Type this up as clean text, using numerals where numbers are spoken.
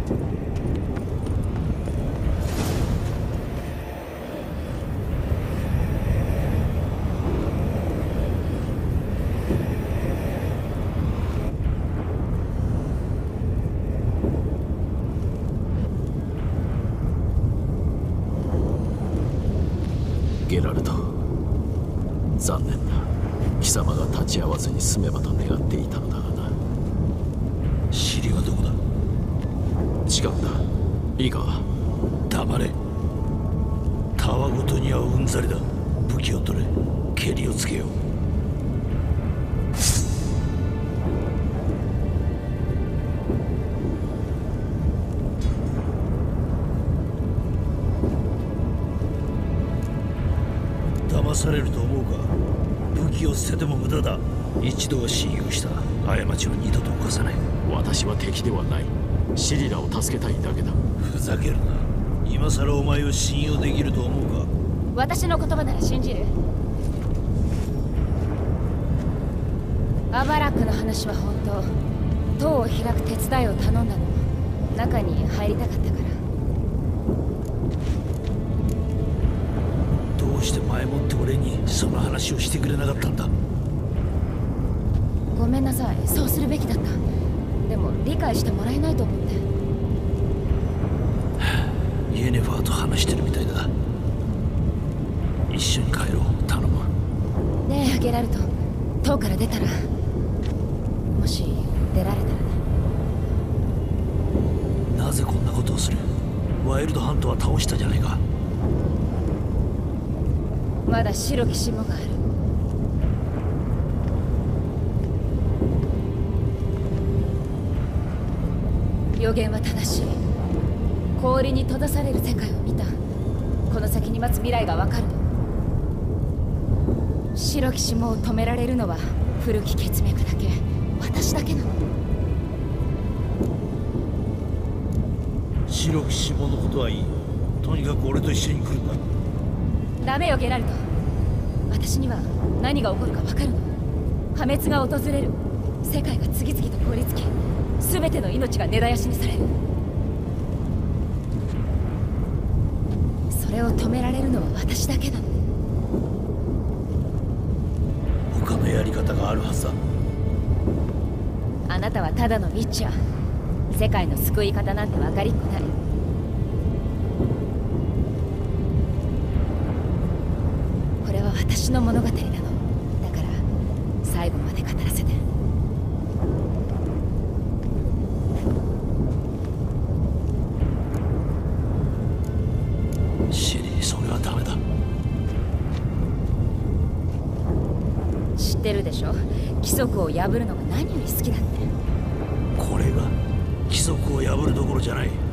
ゲラルト、残念だ。貴様が立ち会わずに済めばと願っていたのだがな。 シリはどこだ？ 違うんだ。いいか？ 黙れ。たわごとにはうんざりだ。武器を取れ。蹴りをつけよう。騙されると思うか？武器を捨てても無駄だ。一度は信用した。過ちを二度と犯さない。 私は敵ではない。シリラを助けたいだけだ。 ふざけるな。今さらお前を信用できると思うか？ 私の言葉なら信じる？アバラックの話は本当。塔を開く手伝いを頼んだの。中に入りたかったから。 どうして前もって俺にその話をしてくれなかったんだ？ ごめんなさい。そうするべきだった。でも理解してもらえないと思って。 イエネファーと話してるみたいだ。一緒に帰ろう。頼む。 ねえゲラルト、塔から出たら、もし出られたらね。 なぜこんなことをする？ワイルドハントは倒したじゃないか。 まだ白き霜がある。予言は正しい。氷に閉ざされる世界を見た。この先に待つ未来がわかるの。白き霜を止められるのは古き血脈だけ。私だけなの。 白き霜のことはいい。とにかく俺と一緒に来るんだ。 ダメよゲラルト。私には何が起こるかわかるの。破滅が訪れる。世界が次々と凍りつき、全ての命が根絶やしにされる。それを止められるのは私だけなの。 他のやり方があるはずだ。 あなたはただのウィッチャー。世界の救い方なんて分かりっこない。これは私の物語なの。だから最後まで語らせて。 シリー、それはダメだ。 知ってるでしょ？規則を破るのが何より好きだって。 これが規則を破るどころじゃない。